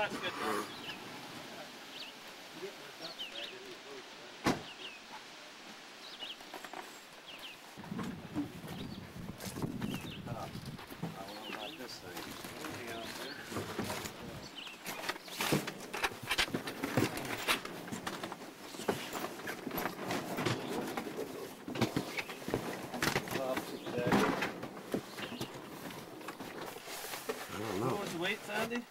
that's good. I don't know about this thing. I don't know. What was the weight, Sandy?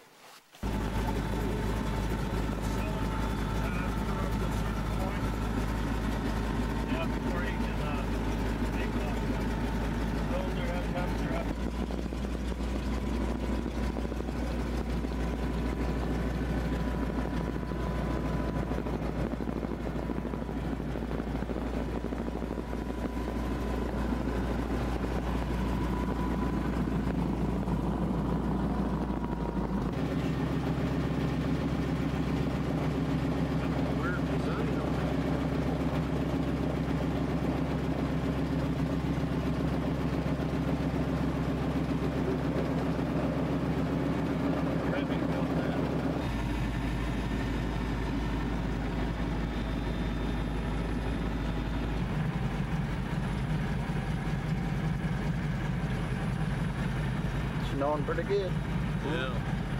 Yeah, before you can take off. Shoulder up, temperature up. Snowing pretty good. Yeah.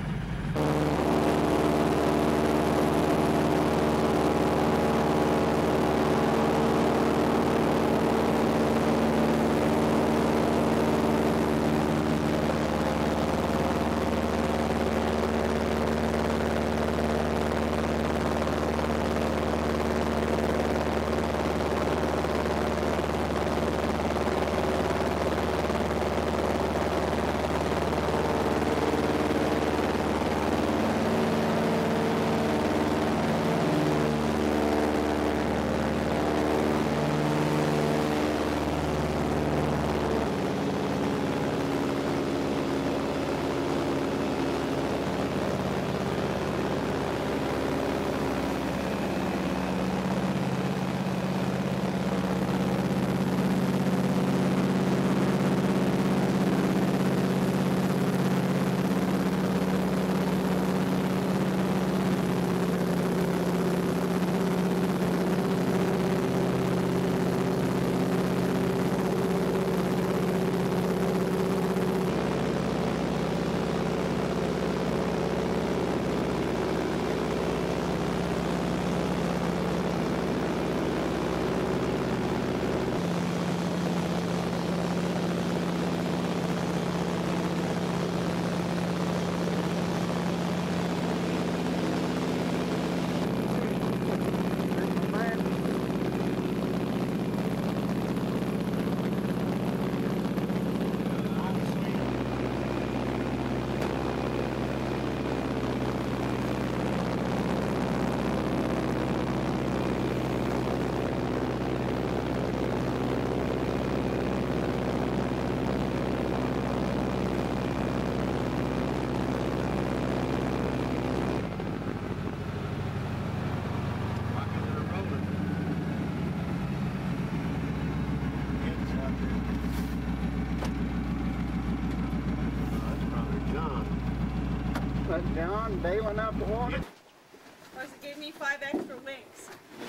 John bailing out the water. Of course, it gave me 5 extra winks.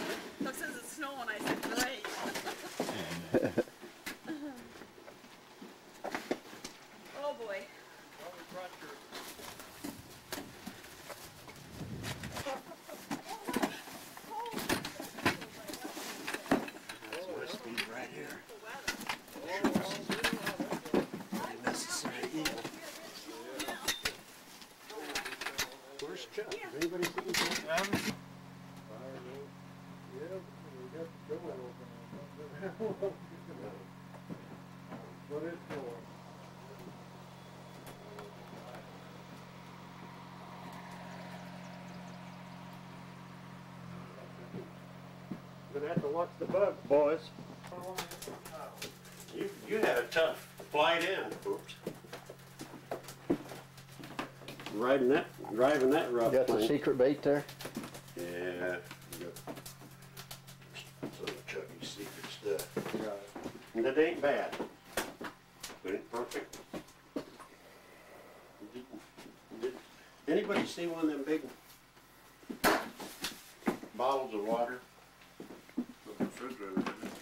So since it's snowing, I said, great. Oh boy. That's my speed right here. Necessary evil. Where's Chuck? Anybody see him? Yeah, we got the door open. What is for? Gonna have to watch the bugs, boys. You had a tough flight in. Oops. Driving that rough Got the thing. secret bait there? Yeah. You got some of Chucky's secret stuff. Right. That ain't bad. But ain't perfect. Anybody see one of them big bottles of water? With the refrigerator, didn't it?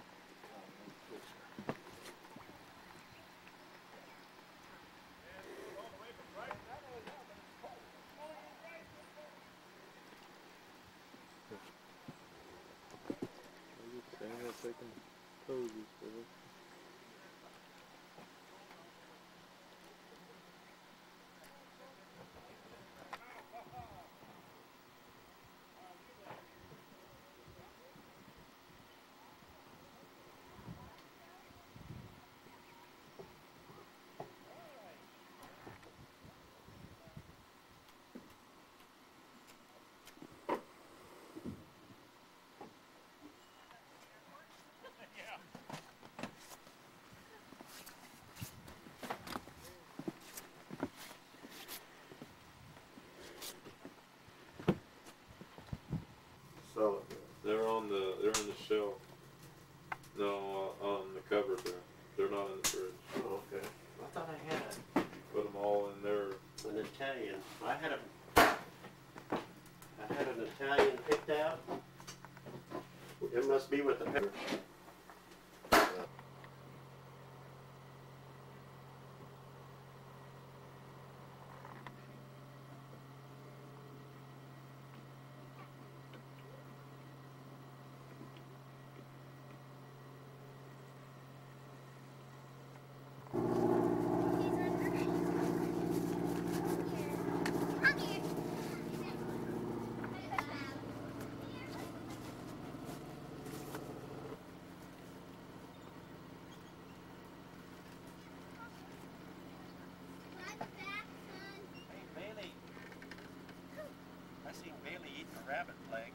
So, They're in the shelf. No, on the cupboard there. They're not in the fridge. oh, okay. I thought I had Put them all in there. an Italian. I had an Italian picked out. It must be with the pepper. Bailey. I seen Bailey eating a rabbit leg.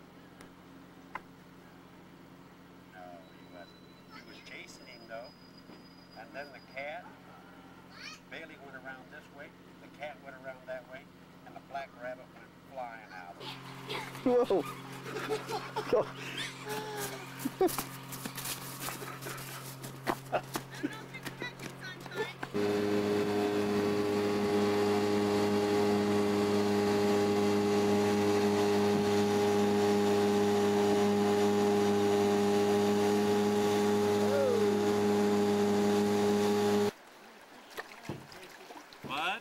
No, he wasn't. He was chasing him though. And then the cat, Bailey went around this way, the cat went around that way, and the black rabbit went flying out. Whoa. What?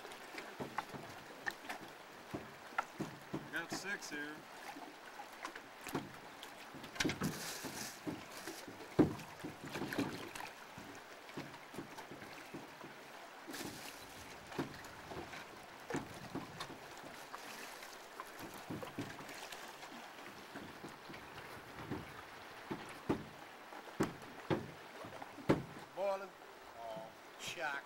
I got 6 here. Boiling. Oh, chuck.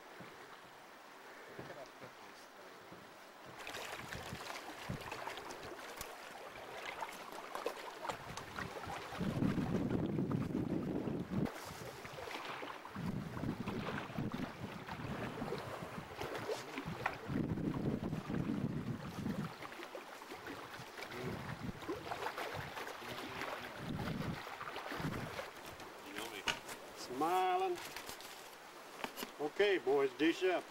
Yummy. Smiling. Okay, boys, dish up.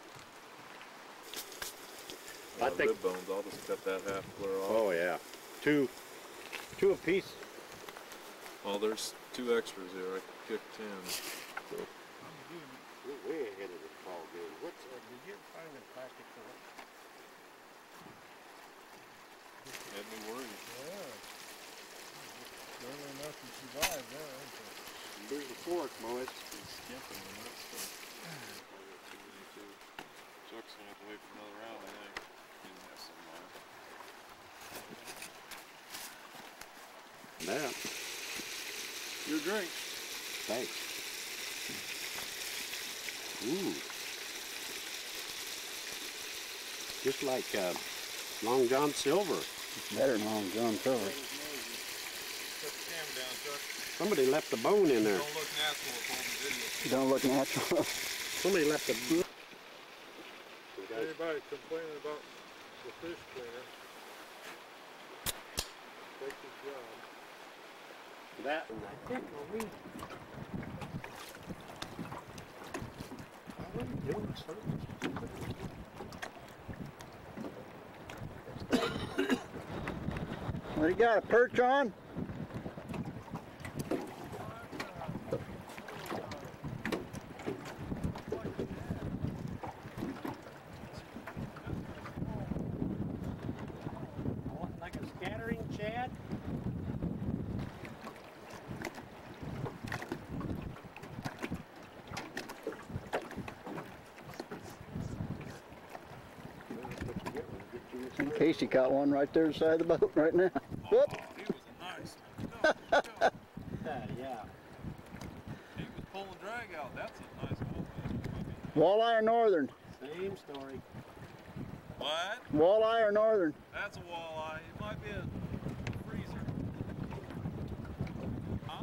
I think. Rib bones. I'll just cut that half clear off. Oh yeah, two apiece. Oh, there's 2 extras here. I kicked 10. We're way ahead of the ball game. What's did you find the plastic for it? Had me worried. Yeah. Barely enough to survive there, ain't there? Here's the fork, boys. Been skimping on that stuff. Chuck's gonna have to wait for another round, I think. He's messing around. That. Your drink. Thanks. Ooh. Just like Long John Silver. It's better than Long John Silver. Put the camera down, Chuck. Somebody left a bone in there. Don't look natural if holding video. Don't look natural. Somebody left a. Anybody complaining about the fish cleaner, take his job. That and I think we. What are you doing, sir? What do you got, a perch on? Like a scattering shad? Casey caught one right there beside the boat right now. Whoop! He was a nice one. Go, go. Yeah. He was pulling drag out. That's a nice one. Walleye or northern? Same story. What? Walleye or northern? That's a walleye. It might be a freezer. Huh?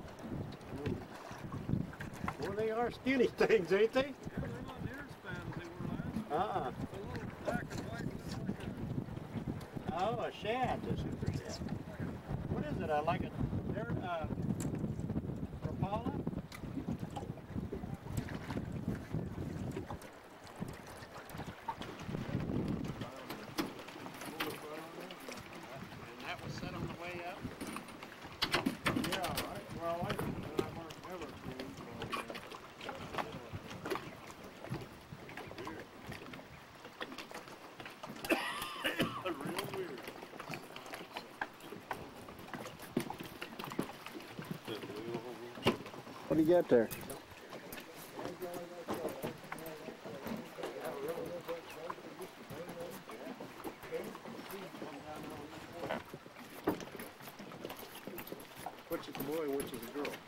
Well, they are skinny things, ain't they? Yeah, they're not near as fat as they were last week. Uh-uh. It's a little black and white, just like Oh, a shad, a super shad. What is it? I like it. They're, Rapala? And that was set on the way up? What do you got there? Which is a boy and which is a girl?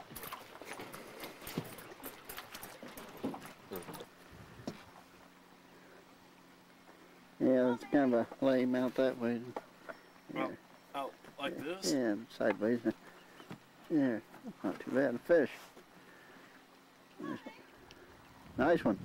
Yeah, it's kind of a lame out that way. Well, out like this? Yeah, sideways. Yeah, not too bad. A fish. Nice one.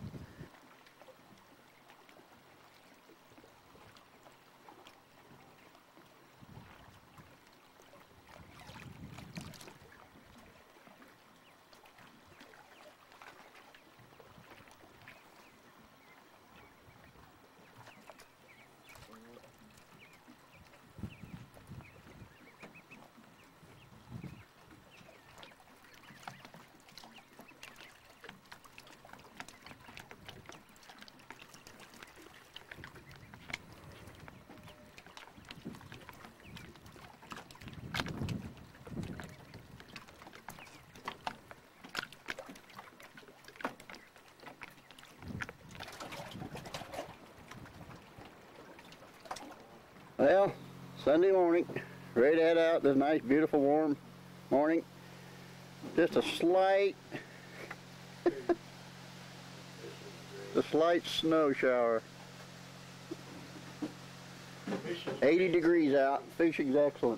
Well, Sunday morning, ready to head out. This nice, beautiful, warm morning. Just a slight snow shower. 80 degrees out. Fishing's excellent.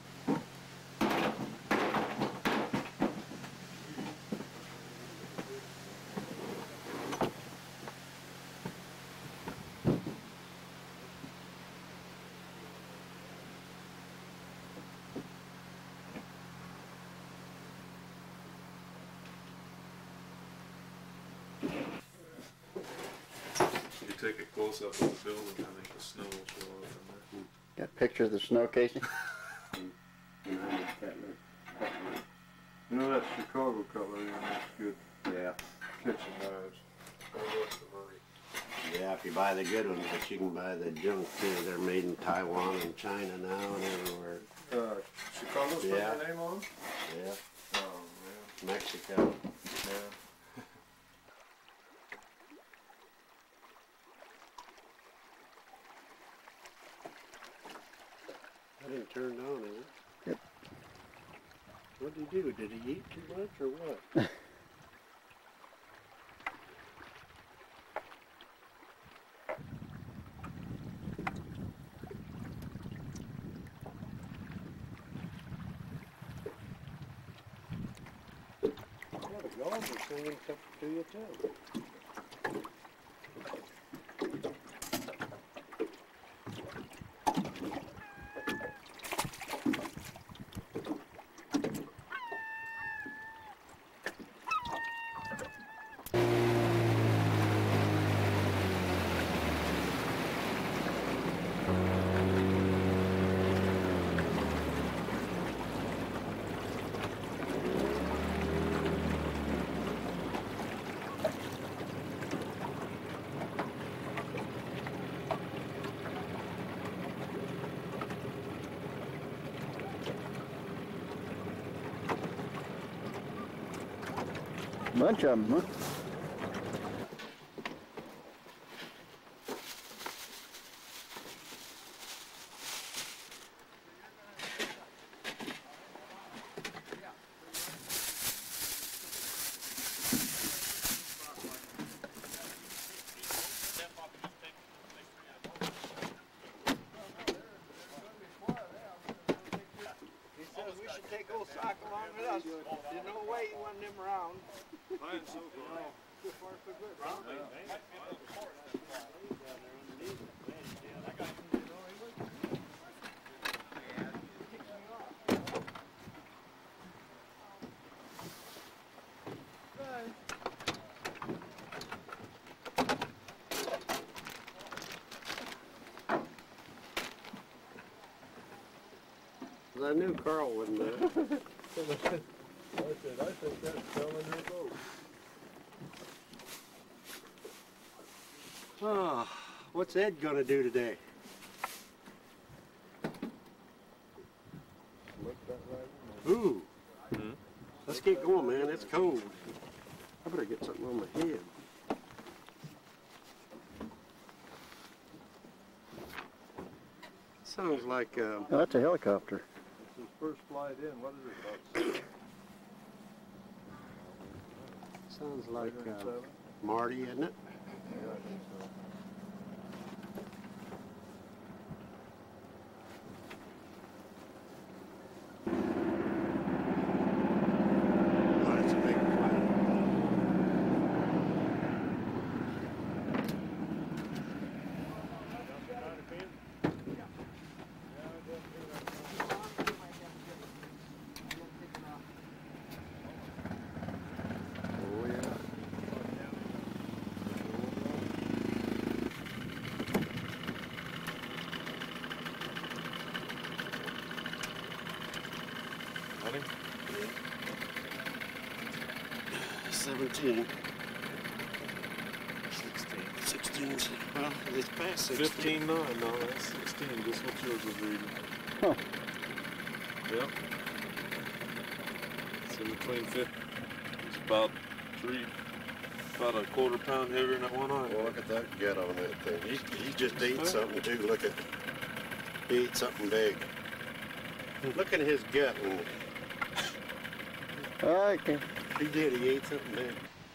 You take a close up of the building, I think the snow will show up in Got a picture of the snow, Casey? You know that Chicago cutlery, and that's good Yeah. kitchen knives. there. Oh, what's the money? Yeah, if you buy the good ones, but you can buy the junk too. They're made in Taiwan and China now and everywhere. Chicago's put Yeah. their name on? Yeah, Oh, man. Mexico. Yeah. That didn't turn on, is it? Yep. What did he do? Did he eat too much or what? Yeah, the gulls are singing something to you too. Bunch of them, huh? He says we should take old sock along with us. There's no way you want them around. Mine's so far. I knew Carl wouldn't do it. I said, I think that's selling her boat. Oh, what's Ed gonna do today? Look that right. Ooh. Let's get going, man. It's cold. I better get something on my head. Sounds like, Oh, that's a helicopter. This is first flight in. What is it, about 6? sounds like 7? Marty, isn't it? Yeah, I think so. Oh, that's a big plane. Oh, yeah. Honey? 17. 16. Well, it's past 16. 15.9, no, that's 16. Just what yours was reading. Huh. Yep. It's in between 50. It's about a quarter pound heavier than that one eye. Well, look at that gut on that thing. He just ate something too. Look at, he ate something big. Look at his gut. Okay. He did. He ate something big.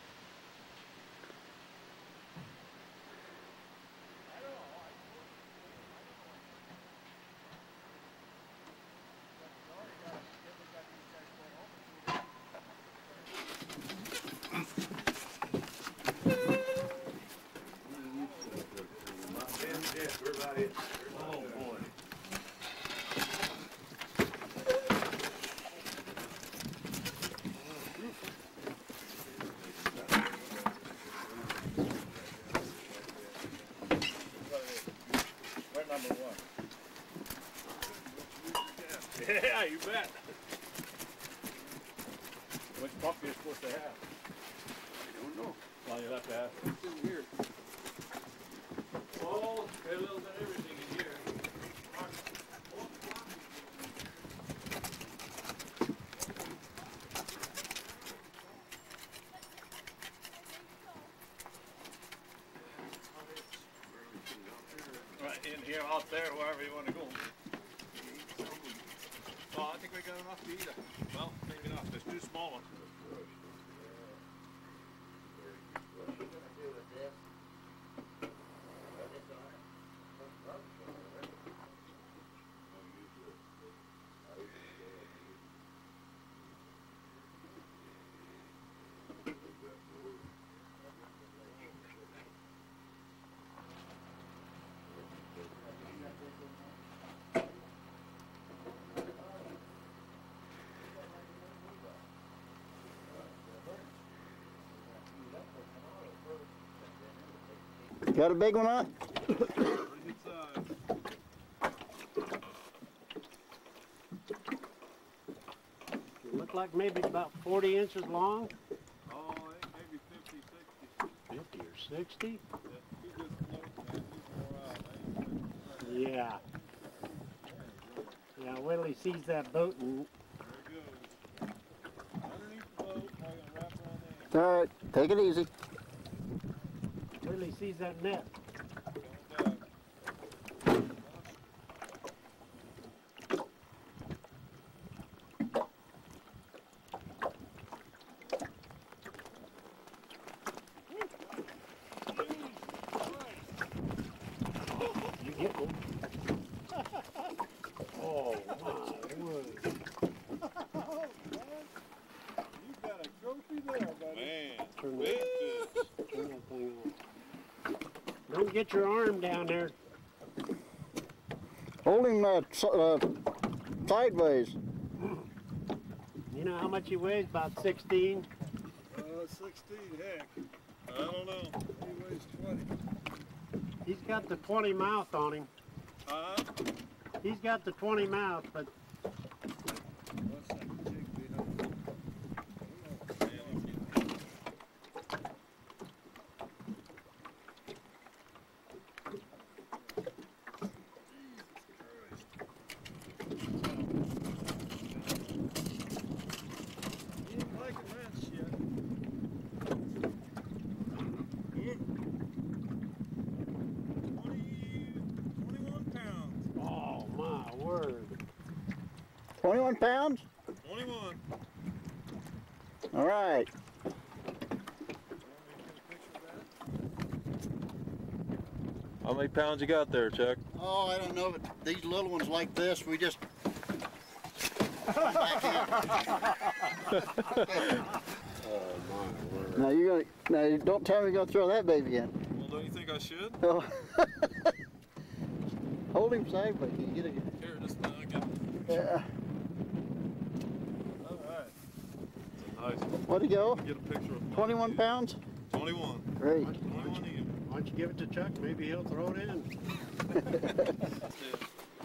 Oh, boy. We're number 1. Yeah, you bet. Which pup are you supposed to have? I don't know. Well, you'll have to ask. What's in here? Oh, got a little bit of everything in here. Right, in here, out there, wherever you want to go. Well, I think we got enough to eat it. Well, maybe not. There's 2 small ones. Got a big one on? Look like maybe about 40 inches long. Oh, maybe 50, 60. 50 or 60? He just floats, man. He's more out. Yeah. Yeah, wait till he sees that boat and There it goes. Underneath the boat, I'm going to wrap around there. All right, take it easy. Till he sees that net. You get one. Oh my word. You got a trophy there, buddy. Man, Turn big that, fish. turn that thing on. Don't get your arm down there. Hold him sideways. You know how much he weighs? About 16. 16, heck. I don't know. He weighs 20. He's got the 20 mouth on him. He's got the 20 mouth, but What's that jig behind? He ain't liking that shit. oh my word. 21 pounds? 21. All right. How many pounds you got there, Chuck? Oh, I don't know, but these little ones like this, we just... Oh my word. Now now don't tell me you're gonna throw that baby in. Well, don't you think I should? Oh. Hold him sideways. Can you get it? Here, just now, get Yeah. All right. It's a nice one. What'd he go? Get a picture of 21 pounds? 21. Great. 21 even. Why don't you give it to Chuck? Maybe he'll throw it in. That's it.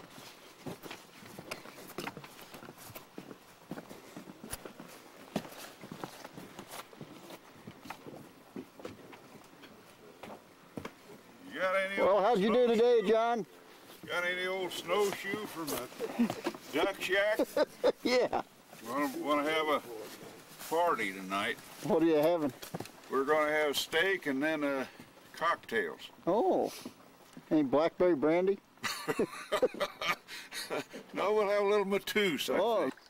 You got any Well, how'd you do today, John? Got any old snowshoe from the duck shack? Yeah. Want to have a party tonight. What are you having? We're going to have steak and then cocktails. Oh. Any blackberry brandy? No, we'll have a little Matus, I Oh. think.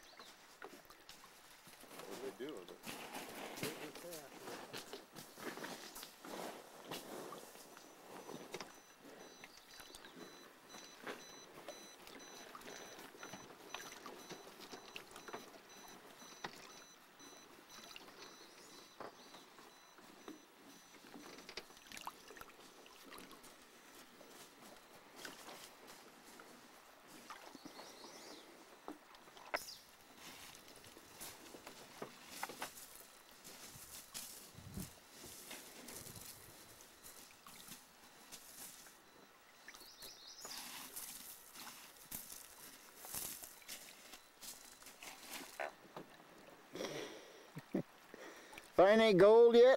Find any gold yet?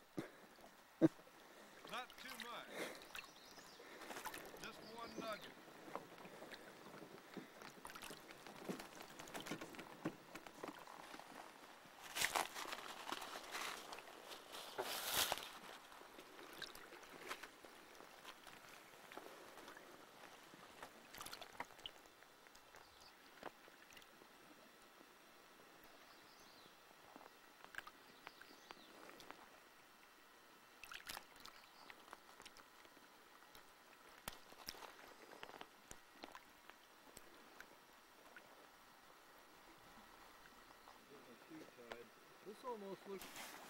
Not too much. Just one nugget. This almost looks...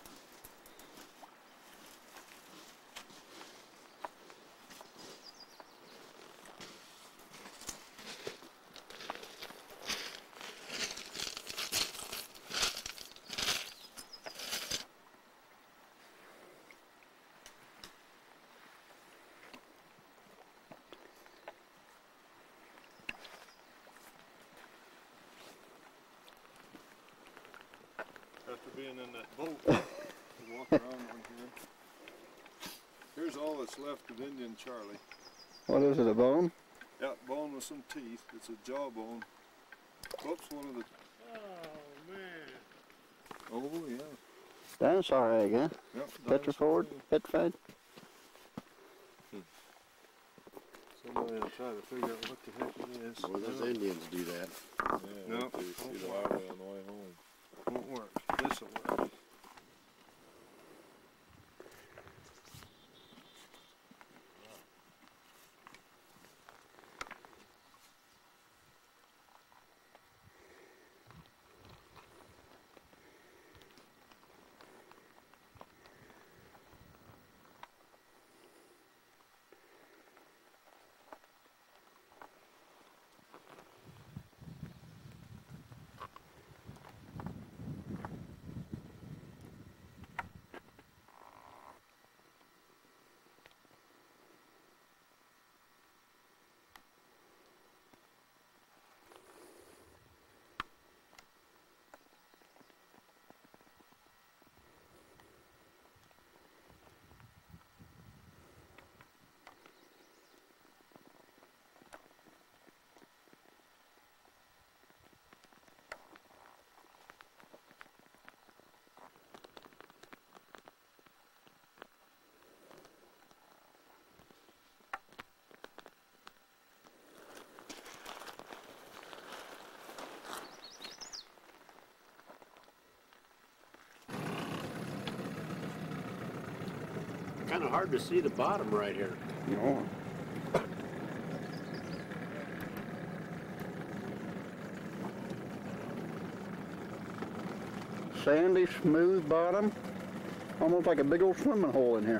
After being in that boat, to walk around on here. Here's all that's left of Indian Charlie. What is it, a bone? Yeah, bone with some teeth. It's a jawbone. Whoops, one of the... Oh man. Oh, yeah. Dinosaur egg, huh? Yep, Petrified? Petrified? Somebody will try to figure out what the heck it is. Well, those Indians do that. Yeah, Nope. they see the highway on the way home. Won't work. This'll work. Kind of hard to see the bottom right here. No. Sandy, smooth bottom. Almost like a big old swimming hole in here.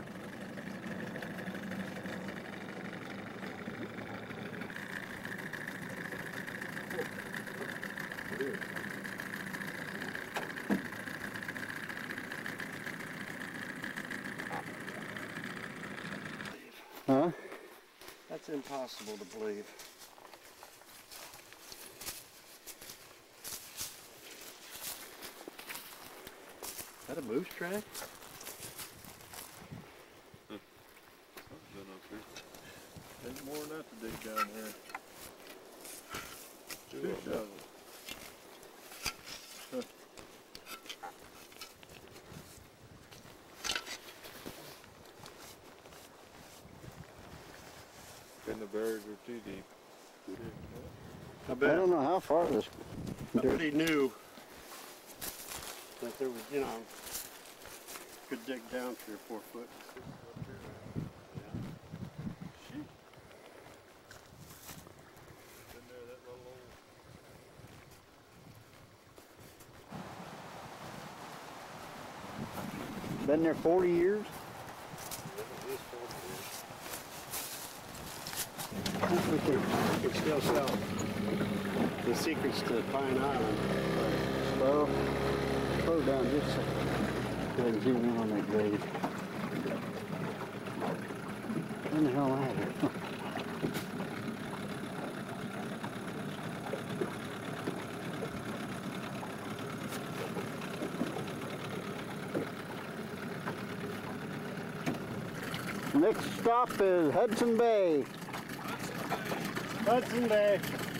Huh? That's impossible to believe. Is that a moose track? There's more than that to dig down here. Two shovels. And the birds are too deep. I I bet. don't know how far this. I already knew that there was, you know, could dig down 3 or 4 foot. Been there 40 years? We can still sell the secrets to Pine Island. Slow down just a second. Go ahead and zoom in on that grade. In the hell out of here. Next stop is Hudson Bay. Hudson Bay.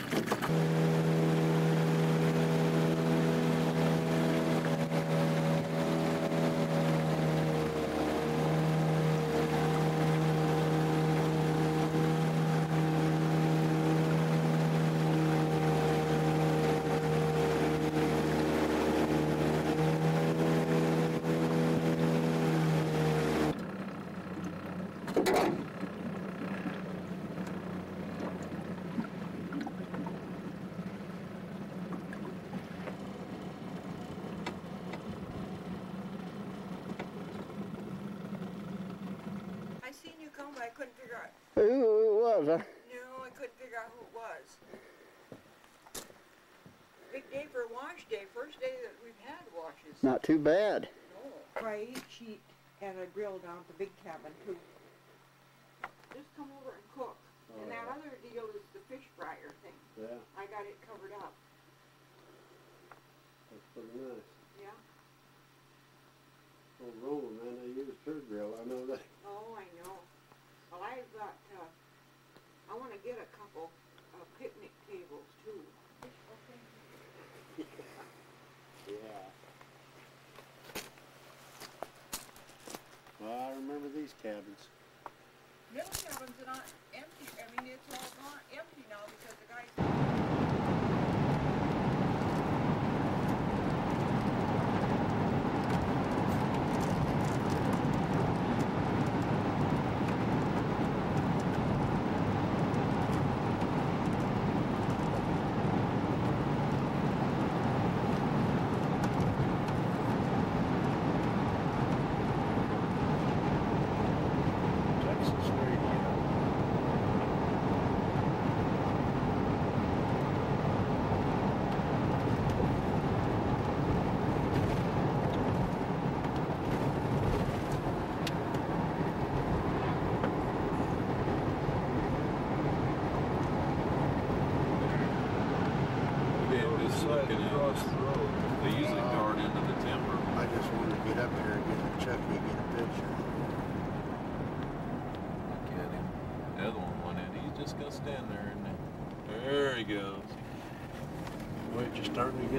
I seen you come, but I couldn't figure out. Who it was, huh? No, I couldn't figure out who it was. Big day for a wash day. First day that we've had washes. Not too bad. No. Fry each sheet and a grill down at the big cabin too. Just come over and cook. And that other deal is the fish fryer thing. Yeah, I got it covered up. that's pretty nice. Yeah. Old Roma, man, they used her grill. I know that. Oh, I know. Well, I've got. I want to get a couple picnic tables too. Yeah. I remember these cabins. Middle cabins are not empty. I mean, it's all gone empty now because the guys. Texas radio. Yeah, just looking at Across us. the road. They usually dart into the timber. I just wanted to get up here and get a Chucky, get a picture. Look at him. The other one went in. He's just gonna stand there, isn't he? There he goes. Wait, you're starting to get,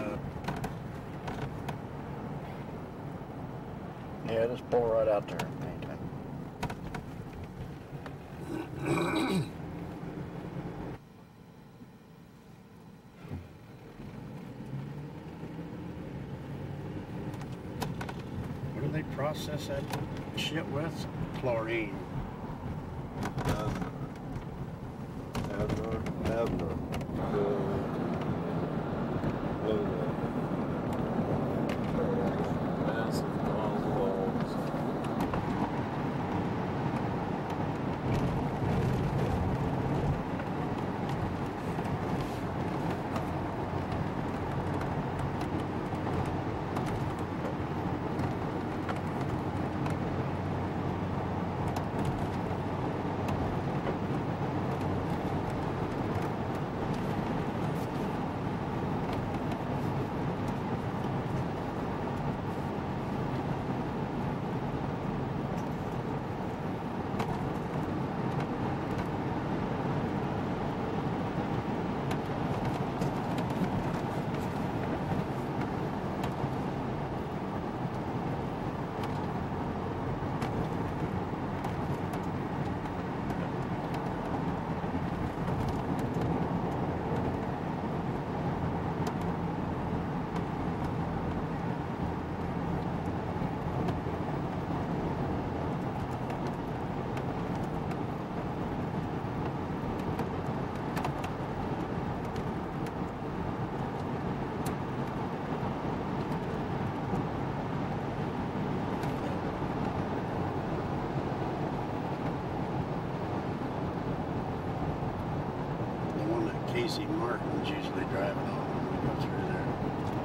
Yeah, just pull right out there anytime. what do they process that shit with? Chlorine. Abner. Massive oswalds. The one that Casey Martin's usually driving on when we go through there.